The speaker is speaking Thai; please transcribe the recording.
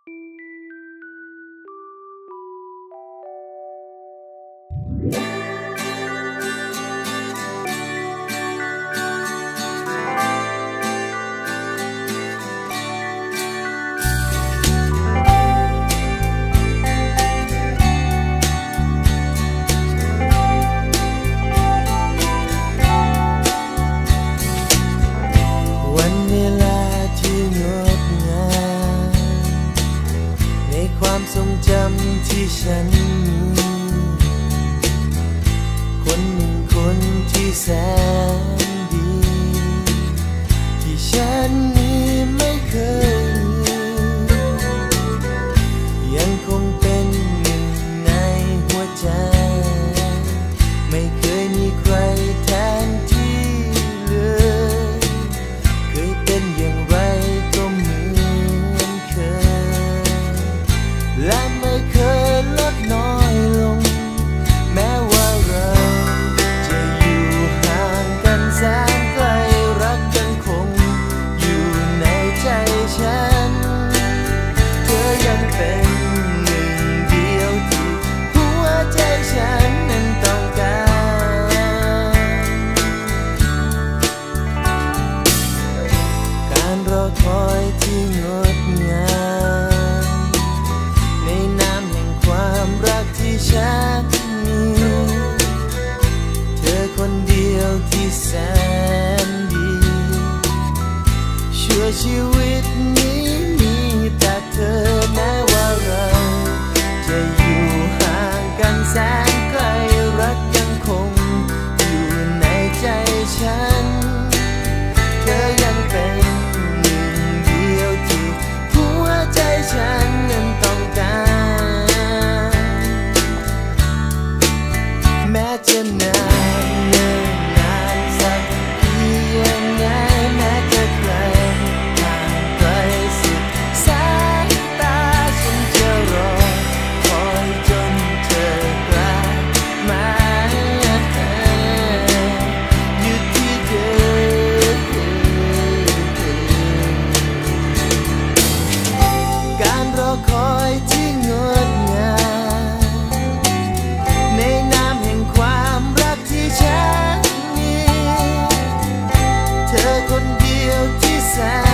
วันเวลาที่งดงามในความทรงจำที่ฉันมีคนหนึ่งคนที่แสนดีที่ฉันนี้ไม่เคยมียังคงเป็นหนึ่งในหัวใจไม่เคยมีใครแทนที่เลยเคยเป็นอย่างไรก็เหมือนเคยและไม่เคยลดน้อยลงแม้ว่าเราจะอยู่ห่างกันแสนไกลรักยังคงอยู่ในใจฉันเธอยังเป็นหนึ่งเดียวที่หัวใจฉันนั้นต้องการรอคอยที่งดงามในน้ำแห่งความรักที่ฉันมีเธอคนเดียวที่แสนดีชั่วชีวิตนี้มีแต่เธอแม้ว่าเราจะอยู่ห่างกันแสนไกลรักยังคงอยู่ในใจฉันเธอยังเป็นหนึ่งเดียวที่หัวใจฉันนั้นต้องการแม้จะนานเนิ่นนานสักเพียงไหนแม้จะไกลห่างไกลสุดสายตาฉันจะรอคอยจนเธอกลับมาอยู่ที่เดิมการรอคอยที่งดงามในน้ำแห่งความรักที่ฉันมีเธอคนเดียวที่แสน